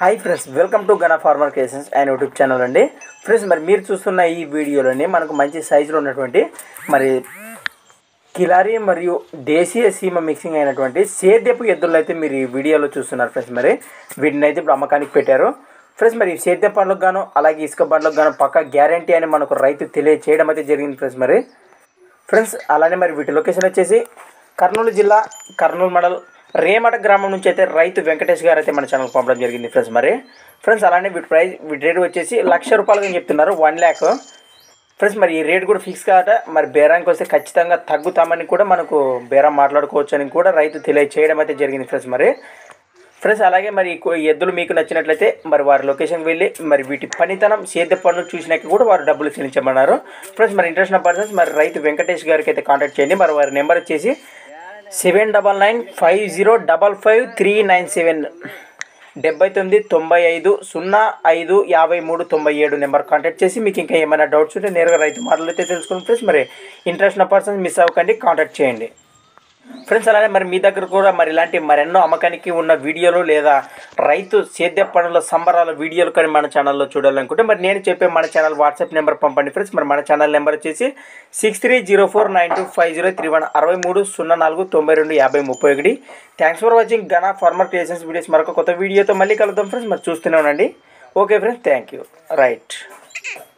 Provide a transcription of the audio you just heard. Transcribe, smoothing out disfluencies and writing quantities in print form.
Hi friends, welcome to Gana farmer creations and YouTube channel అండి. Friends, మరి మీరు చూస్తున్న ఈ వీడియోలోని మనకు మంచి సైజులో ఉన్నటువంటి మరి కిలారీ మరియు దేశీయ సీమ మిక్సింగ్ అయినటువంటి సేద్యపు ఎద్దులు అయితే మీరు ఈ వీడియోలో చూస్తున్నారు ఫ్రెండ్స్. మరి వీటిని అయితే ఇప్పుడు అమ్మకానికి పెట్టారు ఫ్రెండ్స్. మరి సేద్య పనులకు గాను అలాగే ఇసుక బండ్లకు గాను పక్కా గ్యారంటీ అని మనకు రైతు తెలియచేయడం అయితే జరిగింది ఫ్రెండ్స్. మరి ఫ్రెండ్స్ అలానే మరి వీటి లొకేషన్ వచ్చేసి కర్నూలు జిల్లా కర్నూలు మండల్ రేమట గ్రామం నుంచి అయితే రైతు వెంకటేష్ గారు అయితే మన ఛానల్కి పంపడం జరిగింది ఫ్రెండ్స్. మరి ఫ్రెండ్స్ అలానే వీటి రేటు వచ్చేసి 1,00,000 రూపాయలు అని చెప్తున్నారు, 1 lakh ఫ్రెండ్స్. మరి ఈ రేట్ కూడా ఫిక్స్ కాట, మరి బేరానికి వస్తే ఖచ్చితంగా తగ్గుతామని కూడా మనకు బేరం మాట్లాడుకోవచ్చు అని కూడా రైతు తెలియచేయడం అయితే జరిగింది ఫ్రెండ్స్. మరి ఫ్రెండ్స్ అలాగే మరి ఎద్దులు మీకు నచ్చినట్లయితే మరి వారి లొకేషన్కి వెళ్ళి మరి వీటి పనితనం సేద్య పనులు చూసినాక కూడా వారు డబ్బులు చెల్లించమన్నారు ఫ్రెండ్స్. మరి ఇంట్రెస్ట్ ఉన్న పర్సన్స్ మరి రైతు వెంకటేష్ గారికి అయితే కాంటాక్ట్ చేయండి. మరి వారి నెంబర్ వచ్చేసి 7995555397 7995055397 నెంబర్ కాంటాక్ట్ చేసి మీకు ఇంకా ఏమైనా డౌట్స్ ఉంటే నేరుగా రైతు మాటలైతే తెలుసుకోండి ఫ్రెండ్స్. మరి ఇంట్రెస్ట్ ఉన్న పర్సన్స్ మిస్ అవ్వకండి, కాంటాక్ట్ చేయండి ఫ్రెండ్స్. అలానే మరి మీ దగ్గర కూడా మరి ఇలాంటి మరెన్నో అమ్మకానికి ఉన్న వీడియోలు లేదా రైతు సేద్య పనుల సంబరాల వీడియోలు కానీ మన ఛానల్లో చూడాలనుకుంటే మరి నేను చెప్పే మన ఛానల్ వాట్సాప్ నెంబర్ పంపండి ఫ్రెండ్స్. మరి మన ఛానల్ నెంబర్ వచ్చేసి 6304925031 6304925031. Thanks for watching Gana farmer creations videos. మరొక కొత్త వీడియోతో మళ్ళీ కలుద్దాం ఫ్రెండ్స్. మరి చూస్తూనే ఉండండి. Okay friends, thank you. Right.